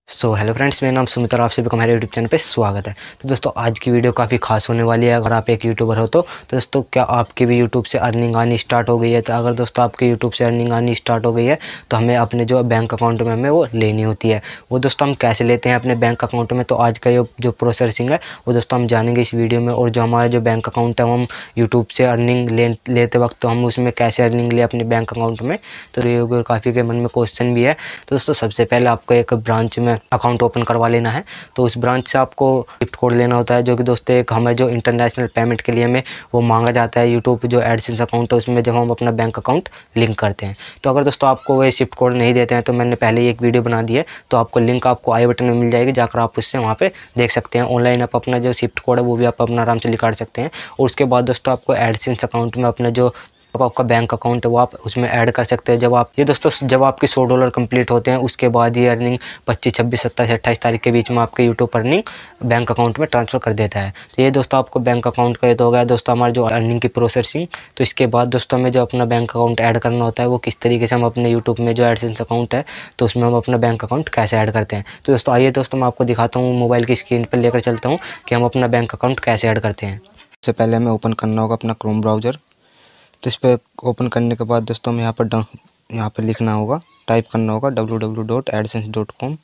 Hello friends, मेरा नाम सुमित और आप सभी को हमारे यूट्यूब चैनल पे स्वागत है। तो दोस्तों, आज की वीडियो काफ़ी खास होने वाली है। अगर आप एक यूट्यूबर हो तो दोस्तों, क्या आपकी भी यूट्यूब से अर्निंग आनी स्टार्ट हो गई है? तो अगर दोस्तों आपके यूट्यूब से अर्निंग आनी स्टार्ट हो गई है तो हमें अपने जो बैंक अकाउंट में हमें वो लेनी होती है। वो दोस्तों हम कैसे लेते हैं अपने बैंक अकाउंट में, तो आज का जो प्रोसेसिंग है वो दोस्तों हम जानेंगे इस वीडियो में। और जो हमारा जो बैंक अकाउंट है वो हम यूट्यूब से अर्निंग लेते वक्त तो हम उसमें कैसे अर्निंग ले अपने बैंक अकाउंट में, तो ये काफ़ी के मन में क्वेश्चन भी है। तो दोस्तों, सबसे पहले आपको एक ब्रांच में अकाउंट ओपन करवा लेना है। तो उस ब्रांच से आपको गिफ्ट कोड लेना होता है, जो कि दोस्तों एक हमें जो इंटरनेशनल पेमेंट के लिए हमें वो मांगा जाता है यूट्यूब जो एडसेंस अकाउंट है उसमें, जब हम अपना बैंक अकाउंट लिंक करते हैं। तो अगर दोस्तों आपको वो शिफ्ट कोड नहीं देते हैं तो मैंने पहले ही एक वीडियो बना दी है, तो आपको लिंक आपको आई बटन में मिल जाएगी, जाकर आप उससे वहाँ पे देख सकते हैं। ऑनलाइन आप अपना जो शिफ्ट कोड है वो भी आप अपना आराम से निकाल सकते हैं। और उसके बाद दोस्तों आपको एडसेंस अकाउंट में अपना जो आपका बैंक अकाउंट है वो आप उसमें ऐड कर सकते हैं। जब आपके $100 कंप्लीट होते हैं उसके बाद ये अर्निंग 25, 26, 27, 28 तारीख के बीच में आपके यूट्यूब अर्निंग बैंक अकाउंट में ट्रांसफ़र कर देता है। तो ये दोस्तों आपको बैंक अकाउंट का ये तो हो गया दोस्तों हमारे जो अर्निंग की प्रोसेसिंग। तो इसके बाद दोस्तों हमें जो अपना बैंक अकाउंट ऐड करना होता है वो किस तरीके से हम अपने यूट्यूब में जो एडसेंस अकाउंट है तो उसमें हम अपना बैंक अकाउंट कैसे ऐड करते हैं। तो दोस्तों आइए दोस्तों मैं आपको दिखाता हूँ, मोबाइल की स्क्रीन पर लेकर चलता हूँ कि हम अपना बैंक अकाउंट कैसे ऐड करते हैं। सबसे पहले हमें ओपन करना होगा अपना क्रोम ब्राउज़र। तो इस पर ओपन करने के बाद दोस्तों हम यहाँ पर लिखना होगा, टाइप करना होगा www.adsense.com।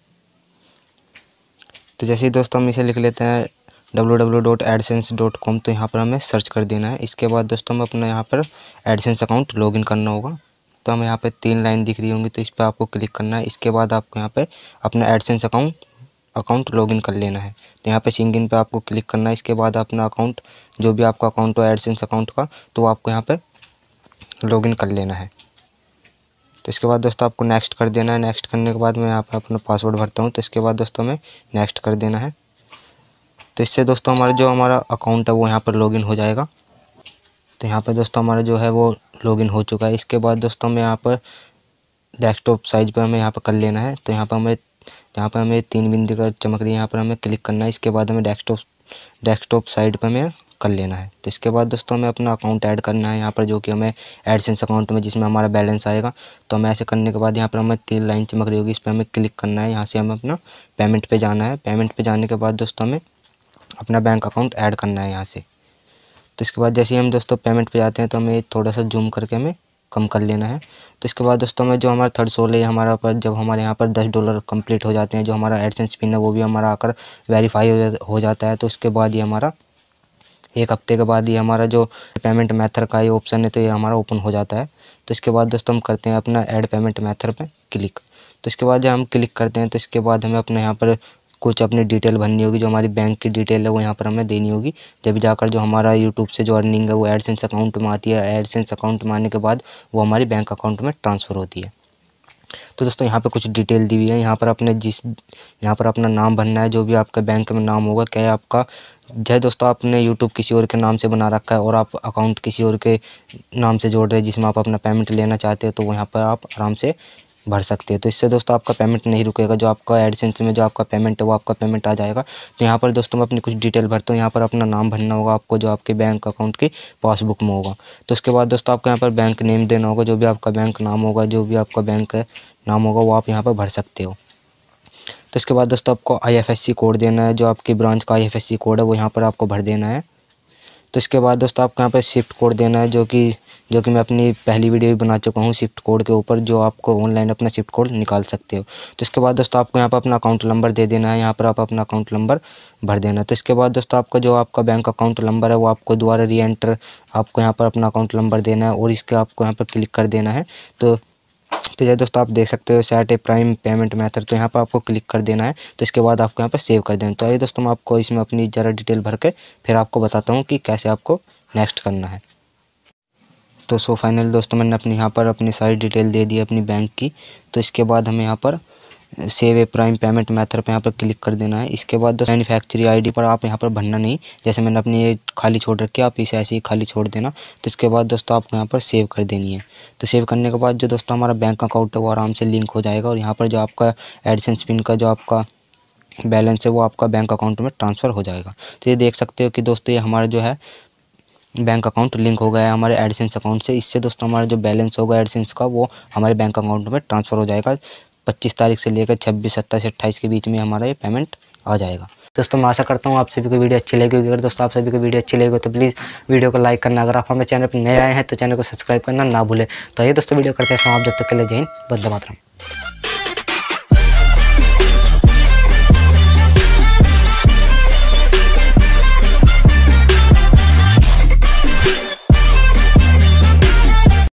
तो जैसे ही दोस्तों हम इसे लिख लेते हैं www.adsense.com, तो यहाँ पर हमें सर्च कर देना है। इसके बाद दोस्तों हम अपना यहाँ पर एडसेंस अकाउंट लॉगिन करना होगा। तो हमें यहाँ पे 3 लाइन दिख रही होंगी, तो इस पर आपको क्लिक करना है। इसके बाद आपको यहाँ पे अपना एडसेंस अकाउंट लॉगिन कर लेना है। तो यहाँ पे सिंग इन पे आपको क्लिक करना है। इसके बाद अपना अकाउंट, जो भी आपका अकाउंट हो एडसेंस अकाउंट का, तो आपको यहाँ पे लॉगिन कर लेना है। तो इसके बाद दोस्तों आपको नेक्स्ट कर देना है। नेक्स्ट करने के बाद मैं यहाँ पे अपना पासवर्ड भरता हूँ। तो इसके बाद दोस्तों हमें नेक्स्ट कर देना है। तो इससे दोस्तों हमारा अकाउंट है वो यहाँ पर लॉगिन हो जाएगा। तो यहाँ पर दोस्तों हमारा जो है वो लॉगिन हो चुका है। इसके बाद दोस्तों हमें यहाँ पर डेस्कटॉप साइज पर हमें यहाँ पर कर लेना है। तो यहाँ पर हमें 3 बिंदु का चमक रही है, यहाँ पर हमें क्लिक करना है। इसके बाद हमें डेस्कटॉप साइड पर हमें कर लेना है। तो इसके बाद दोस्तों हमें अपना अकाउंट ऐड करना है यहाँ पर, जो कि हमें एडसेंस अकाउंट में जिसमें हमारा बैलेंस आएगा। तो हमें ऐसे करने के बाद यहाँ पर हमें 3 लाइन चमक रही होगी, इस पर हमें क्लिक करना है। यहाँ से हमें अपना पेमेंट पे जाना है। पेमेंट पे जाने के बाद दोस्तों हमें अपना बैंक अकाउंट ऐड करना है यहाँ से। तो इसके बाद जैसे ही हम दोस्तों पेमेंट पे जाते हैं तो हमें थोड़ा सा जूम करके हमें कम कर लेना है। तो इसके बाद दोस्तों हमें जो हमारा थर्ड सोल है हमारा पर, जब हमारे यहाँ पर $10 कंप्लीट हो जाते हैं, जो हमारा एडसेंस पिन है वो भी हमारा आकर वेरीफाई हो जाता है। तो उसके बाद ये हमारा 1 हफ्ते के बाद ये हमारा जो पेमेंट मेथड का ये ऑप्शन है तो ये हमारा ओपन हो जाता है। तो इसके बाद दोस्तों हम करते हैं अपना ऐड पेमेंट मेथड पे क्लिक। तो इसके बाद जब हम क्लिक करते हैं तो इसके बाद हमें अपने यहाँ पर कुछ अपनी डिटेल भरनी होगी, जो हमारी बैंक की डिटेल है वो यहाँ पर हमें देनी होगी। जब जाकर जो हमारा यूट्यूब से जो अर्निंग है वो एडसेंस अकाउंट में आती है। एडसेंस अकाउंट में आने के बाद वो हमारी बैंक अकाउंट में ट्रांसफ़र होती है। तो दोस्तों यहाँ पे कुछ डिटेल दी हुई है। यहाँ पर अपना नाम भरना है, जो भी आपका बैंक में नाम होगा। क्या है आपका, चाहे दोस्तों आपने यूट्यूब किसी और के नाम से बना रखा है और आप अकाउंट किसी और के नाम से जोड़ रहे हैं जिसमें आप अपना पेमेंट लेना चाहते हैं, तो वो यहाँ पर आप आराम से भर सकते हैं। तो इससे दोस्तों आपका पेमेंट नहीं रुकेगा, जो आपका एडसेंस में जो आपका पेमेंट है वो आपका पेमेंट आ जाएगा। तो यहाँ पर दोस्तों मैं अपनी कुछ डिटेल भरता हूँ। यहाँ पर अपना नाम भरना होगा आपको, जो आपके बैंक अकाउंट की पासबुक में होगा। तो उसके बाद दोस्तों आपको यहाँ पर बैंक नेम देना होगा, जो भी आपका बैंक नाम होगा, जो भी आपका बैंक नाम होगा वो आप यहाँ पर भर सकते हो। तो इसके बाद दोस्तों आपको IFSC कोड देना है, जो आपकी ब्रांच का IFSC कोड है वो यहाँ पर आपको भर देना है। तो इसके बाद दोस्तों आपको यहाँ पर शिफ्ट कोड देना है, जो कि मैं अपनी पहली वीडियो भी बना चुका हूँ शिफ्ट कोड के ऊपर, जो आपको ऑनलाइन अपना शिफ्ट कोड निकाल सकते हो। तो इसके बाद दोस्तों आपको यहाँ पर अपना अकाउंट नंबर दे देना है, यहाँ पर आप अपना अकाउंट नंबर भर देना है। तो इसके बाद दोस्तों आपका जो आपका बैंक अकाउंट नंबर है वो आपको दोबारा रीएंटर, आपको यहाँ पर अपना अकाउंट नंबर देना है और इसके आपको यहाँ पर क्लिक कर देना है। तो ये दोस्तों आप देख सकते हो set a prime payment method, तो यहाँ पर आपको क्लिक कर देना है। तो इसके बाद आपको यहाँ पर सेव कर देना। तो आइए दोस्तों मैं आपको इसमें अपनी ज़रा डिटेल भर के फिर आपको बताता हूँ कि कैसे आपको नेक्स्ट करना है। तो फाइनल दोस्तों मैंने यहाँ पर अपनी सारी डिटेल दे दी अपनी बैंक की। तो इसके बाद हमें यहाँ पर save a prime payment method पे यहाँ पर क्लिक कर देना है। इसके बाद दोस्तों मैन्युफैक्चरिंग आईडी पर आप यहाँ पर भरना नहीं, जैसे मैंने अपनी ये खाली छोड़ रखी है, आप इसे ऐसे ही खाली छोड़ देना। तो इसके बाद दोस्तों आपको यहाँ पर सेव कर देनी है। तो सेव करने के बाद जो दोस्तों हमारा बैंक अकाउंट है वो आराम से लिंक हो जाएगा और यहाँ पर जो आपका एडसेंस पिन का जो आपका बैलेंस है वो आपका बैंक अकाउंट में ट्रांसफ़र हो जाएगा। तो ये देख सकते हो कि दोस्तों ये हमारा जो है बैंक अकाउंट लिंक हो गया है हमारे एडसेंस अकाउंट से। इससे दोस्तों हमारा जो बैलेंस होगा एडसेंस का वो हमारे बैंक अकाउंट में ट्रांसफ़र हो जाएगा। 25 तारीख से लेकर 26, 27, 28 के बीच में हमारा ये पेमेंट आ जाएगा। दोस्तों मैं आशा करता हूँ आप सभी को वीडियो अच्छी लगी होगी। अगर दोस्तों आप सभी को वीडियो अच्छी लगी हो तो प्लीज़ वीडियो को लाइक करना। अगर आप हमारे चैनल पर नए आए हैं तो चैनल को सब्सक्राइब करना ना भूलें। तो ये दोस्तों वीडियो करते हैं समाप्त। जब तक के लिए जय हिंद, वंदे मातरम।